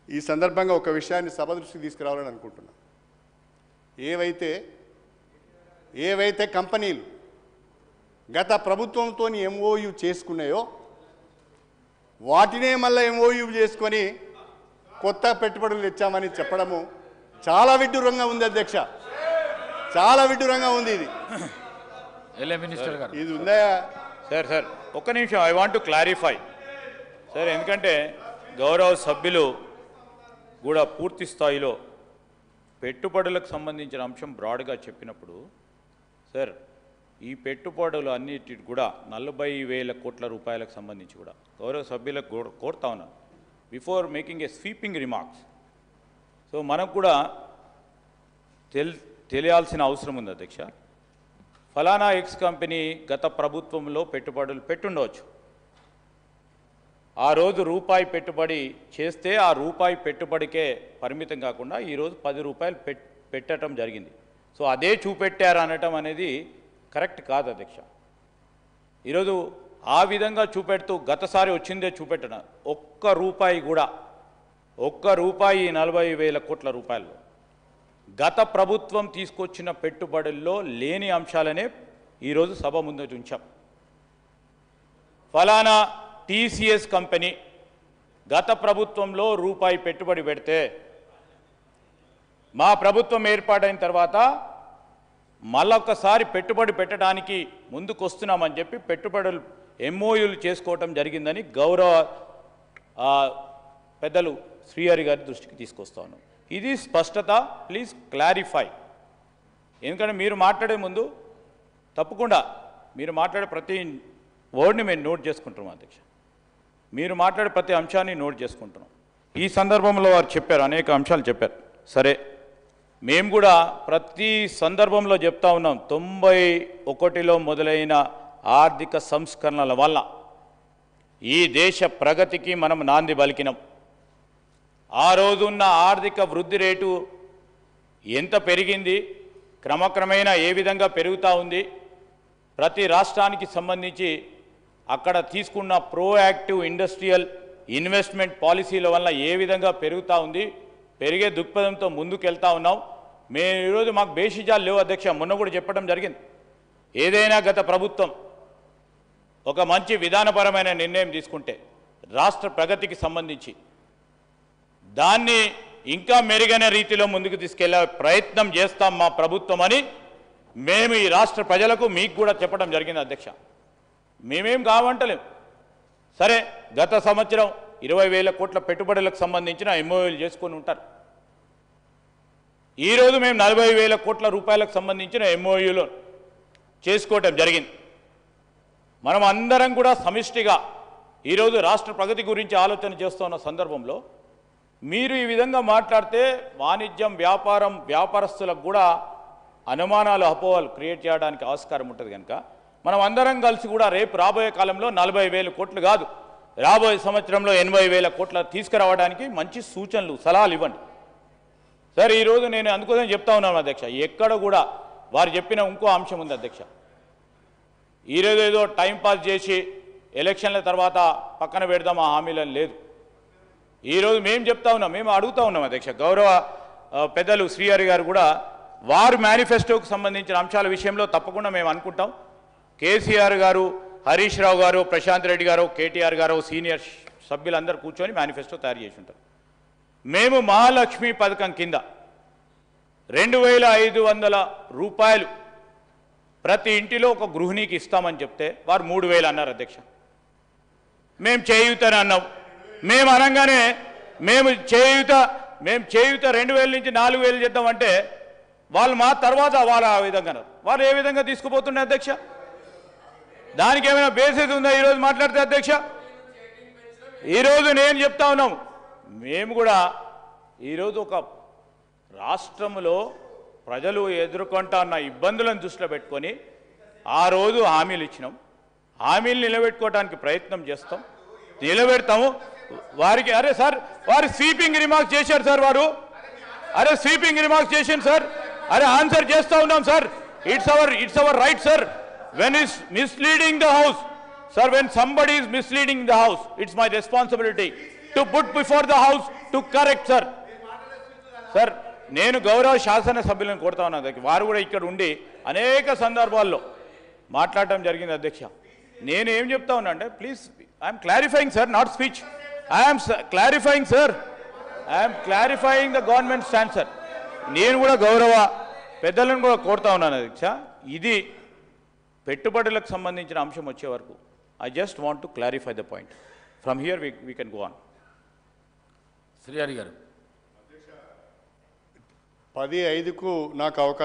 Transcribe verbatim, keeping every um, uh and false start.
ఈ సందర్భంగా ఒక విషయాన్ని సభ దృష్టికి తీసుకురావాలని అనుకుంటున్నా. ఏవైతే ఏవైతే కంపెనీలు గత ప్రభుత్వంతో ఎంఓయూ చేసుకున్నాయో వాటినే మళ్ళీ ఎంఓయూ చేసుకొని కొత్త పెట్టుబడులు తెచ్చామని చెప్పడము చాలా విడ్డూరంగా ఉంది అధ్యక్ష, చాలా విడ్డూరంగా ఉంది. ఇది మినిస్టర్ గారు ఇది ఉందా సార్? సార్ ఒక్క నిమిషం, I want to clarify sir, ఎందుకంటే గౌరవ సభ్యులు కూడా పూర్తి స్థాయిలో పెట్టుబడులకు సంబంధించిన అంశం బ్రాడ్గా చెప్పినప్పుడు సార్, ఈ పెట్టుబడులు అన్నిటి కూడా నలభై వేల కోట్ల రూపాయలకు సంబంధించి కూడా గౌరవ సభ్యులకు కోరుతా ఉన్నాను before making a sweeping remarks. So మనకు కూడా తెల్ తెలియాల్సిన అవసరం ఉంది అధ్యక్ష. ఫలానా ఎక్స్ కంపెనీ గత ప్రభుత్వంలో పెట్టుబడులు పెట్టుండవచ్చు. ఆ రోజు రూపాయి పెట్టుబడి చేస్తే ఆ రూపాయి పెట్టుబడికే పరిమితం కాకుండా ఈరోజు పది రూపాయలు పెట్ పెట్టడం జరిగింది. సో అదే చూపెట్టారు అనటం అనేది కరెక్ట్ కాదు అధ్యక్ష. ఈరోజు ఆ విధంగా చూపెడుతూ గతసారి వచ్చిందే చూపెట్టడం, ఒక్క రూపాయి కూడా ఒక్క రూపాయి నలభై వేల కోట్ల రూపాయలు గత ప్రభుత్వం తీసుకొచ్చిన పెట్టుబడుల్లో లేని అంశాలనే ఈరోజు సభ ముందు ఉంచాం. ఫలానా టీసీఎస్ కంపెనీ గత ప్రభుత్వంలో రూపాయి పెట్టుబడి పెడితే మా ప్రభుత్వం ఏర్పాటైన తర్వాత మళ్ళొక్కసారి పెట్టుబడి పెట్టడానికి ముందుకు వస్తున్నామని చెప్పి పెట్టుబడులు ఎంఓయూలు చేసుకోవటం జరిగిందని గౌరవ పెద్దలు శ్రీహరి గారి దృష్టికి తీసుకొస్తాను. ఇది స్పష్టత, ప్లీజ్ క్లారిఫై. ఎందుకంటే మీరు మాట్లాడే ముందు తప్పకుండా మీరు మాట్లాడే ప్రతి వర్డ్ని మేము నోట్ చేసుకుంటున్నాం అధ్యక్ష. మీరు మాట్లాడే ప్రతి అంశాన్ని నోట్ చేసుకుంటున్నాం. ఈ సందర్భంలో వారు చెప్పారు, అనేక అంశాలు చెప్పారు. సరే, మేము కూడా ప్రతి సందర్భంలో చెప్తా ఉన్నాం, తొంభై ఒకటిలో మొదలైన ఆర్థిక సంస్కరణల వల్ల ఈ దేశ ప్రగతికి మనం నాంది పలికినాం. ఆ రోజున్న ఆర్థిక వృద్ధి రేటు ఎంత పెరిగింది, క్రమక్రమేణా ఏ విధంగా పెరుగుతూ ఉంది, ప్రతి రాష్ట్రానికి సంబంధించి అక్కడ తీసుకున్న ప్రోయాక్టివ్ ఇండస్ట్రియల్ ఇన్వెస్ట్మెంట్ పాలసీల వల్ల ఏ విధంగా పెరుగుతూ ఉంది, పెరిగే దృక్పథంతో ముందుకెళ్తా ఉన్నాం. మేము ఈరోజు మాకు బేషిజాలు లేవు అధ్యక్ష. మొన్న కూడా చెప్పడం జరిగింది, ఏదైనా గత ప్రభుత్వం ఒక మంచి విధానపరమైన నిర్ణయం తీసుకుంటే రాష్ట్ర ప్రగతికి సంబంధించి దాన్ని ఇంకా మెరుగైన రీతిలో ముందుకు తీసుకెళ్లే ప్రయత్నం చేస్తాం మా ప్రభుత్వం అని మేము ఈ రాష్ట్ర ప్రజలకు మీకు కూడా చెప్పడం జరిగింది అధ్యక్ష. మేమేం కావంటలేం. సరే, గత సంవత్సరం ఇరవై వేల కోట్ల పెట్టుబడులకు సంబంధించిన ఎంఓయూలు చేసుకొని ఉంటారు. ఈరోజు మేము నలభై వేల కోట్ల రూపాయలకు సంబంధించిన ఎంఓయూలు చేసుకోవటం జరిగింది. మనం అందరం కూడా సమిష్టిగా ఈరోజు రాష్ట్ర ప్రగతి గురించి ఆలోచన చేస్తున్న సందర్భంలో మీరు ఈ విధంగా మాట్లాడితే వాణిజ్యం, వ్యాపారం, వ్యాపారస్తులకు కూడా అనుమానాలు, అపోహలు క్రియేట్ చేయడానికి ఆస్కారం ఉంటుంది. కనుక మనం అందరం కలిసి కూడా రేపు రాబోయే కాలంలో నలభై వేల కోట్లు కాదు, రాబోయే సంవత్సరంలో ఎనభై వేల కోట్ల తీసుకురావడానికి మంచి సూచనలు, సలహాలు ఇవ్వండి. సార్, ఈరోజు నేను అందుకోసం చెప్తా ఉన్నాను అధ్యక్ష, ఎక్కడ కూడా వారు చెప్పిన ఇంకో అంశం ఉంది అధ్యక్ష. ఈరోజు ఏదో టైంపాస్ చేసి ఎలక్షన్ల తర్వాత పక్కన పెడదాం ఆ హామీలను లేదు. ఈరోజు మేము చెప్తా ఉన్నాం, మేము అడుగుతా ఉన్నాం అధ్యక్ష. గౌరవ పెద్దలు శ్రీహరి గారు కూడా వారు మేనిఫెస్టోకు సంబంధించిన అంశాల విషయంలో తప్పకుండా మేము అనుకుంటాం. కేసీఆర్ గారు, హరీష్ రావు గారు, ప్రశాంత్ రెడ్డి గారు, కేటీఆర్ గారు, సీనియర్ సభ్యులందరూ కూర్చొని మేనిఫెస్టో తయారు చేసి ఉంటారు. మేము మహాలక్ష్మి పథకం కింద రెండు వేల ఐదు వందల రూపాయలు ప్రతి ఇంటిలో ఒక గృహిణికి ఇస్తామని చెప్తే వారు మూడు వేలు అన్నారు అధ్యక్ష. మేము చేయూతని అన్నాం. మేము అనగానే మేము చేయూత మేము చేయూత రెండు వేల నుంచి నాలుగు వేలు చేద్దామంటే వాళ్ళు మా తర్వాత వాళ్ళు ఆ విధంగా అన్నారు. వాళ్ళు ఏ విధంగా తీసుకుపోతున్నారు అధ్యక్ష? దానికి ఏమైనా బేసిస్ ఉందా ఈరోజు మాట్లాడితే అధ్యక్ష? ఈరోజు నేను చెప్తా ఉన్నాం, మేము కూడా ఈరోజు ఒక రాష్ట్రంలో ప్రజలు ఎదుర్కొంటున్న ఇబ్బందులను దృష్టిలో పెట్టుకొని ఆ రోజు హామీలు ఇచ్చినాం. హామీలు నిలబెట్టుకోవడానికి ప్రయత్నం చేస్తాం, నిలబెడతాము. వారికి అరే సార్ వారు స్వీపింగ్ రిమార్క్స్ చేశారు సార్, వారు అరే స్వీపింగ్ రిమార్క్స్ చేశారు సార్, అరే ఆన్సర్ చేస్తూ ఉన్నాం sir. It's our it's our right sir. When is misleading the house sir, when somebody is misleading the house, it's my responsibility to put before the house to correct sir sir నేను గౌరవ శాసన సభ్యులను కోరుతా ఉన్నాను అధ్యక్ష. వారు కూడా ఇక్కడ ఉండి అనేక సందర్భాల్లో మాట్లాడటం జరిగింది అధ్యక్ష. నేను ఏం చెప్తా ఉన్నా అంటే please I'm clarifying sir, not speech. I'm clarifying sir, I'm clarifying the government stand sir. నేను కూడా గౌరవ పెద్దలను కూడా కోరుతా ఉన్నాను అధ్యక్ష. ఇది పెట్టుబడులకు సంబంధించిన అంశం వచ్చే వరకు I just want to clarify the point. From here we we can go on. Srihari garu పది ఐదుకు నాకు అవకాశం